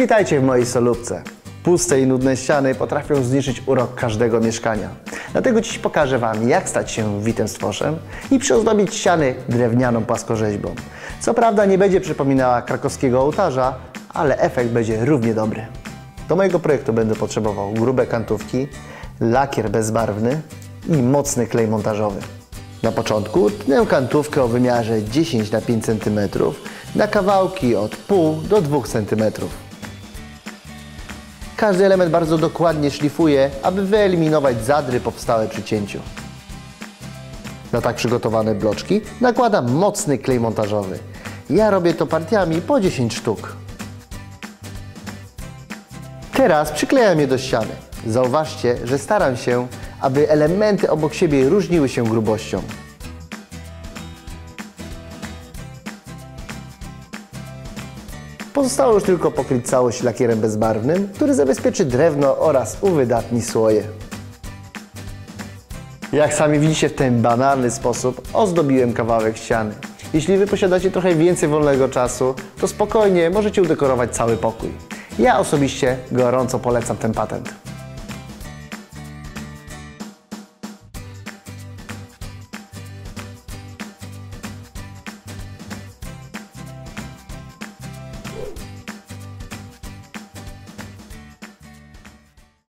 Witajcie w mojej solówce. Puste i nudne ściany potrafią zniszczyć urok każdego mieszkania. Dlatego dziś pokażę Wam, jak stać się witem z foszem i przyozdobić ściany drewnianą płaskorzeźbą. Co prawda nie będzie przypominała krakowskiego ołtarza, ale efekt będzie równie dobry. Do mojego projektu będę potrzebował grube kantówki, lakier bezbarwny i mocny klej montażowy. Na początku tnę kantówkę o wymiarze 10 na 5 cm na kawałki od 0,5 do 2 cm. Każdy element bardzo dokładnie szlifuję, aby wyeliminować zadry powstałe przy cięciu. Na tak przygotowane bloczki nakładam mocny klej montażowy. Ja robię to partiami po 10 sztuk. Teraz przyklejam je do ściany. Zauważcie, że staram się, aby elementy obok siebie różniły się grubością. Pozostało już tylko pokryć całość lakierem bezbarwnym, który zabezpieczy drewno oraz uwydatni słoje. Jak sami widzicie, w ten banalny sposób ozdobiłem kawałek ściany. Jeśli Wy posiadacie trochę więcej wolnego czasu, to spokojnie możecie udekorować cały pokój. Ja osobiście gorąco polecam ten patent.